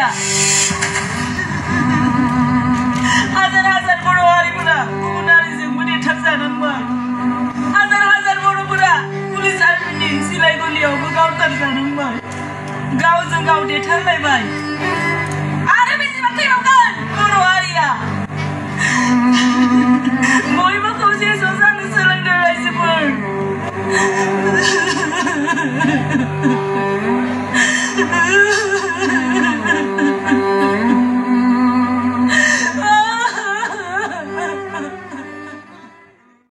हारिया हाजार बर' हारिफोरा गुबुन हारिजोंबो देथारजादोंमोन हाजार बर'फोरा पुलिस आर्मिनि सिलाइ गलियावबो गावथारजादोंमोन गावजों गाव देथारलायबाय आरो बेसेबां थैबावगोन बर' हारिया बयबो खौसे ज' जानो सोलोंदों रायजोफोर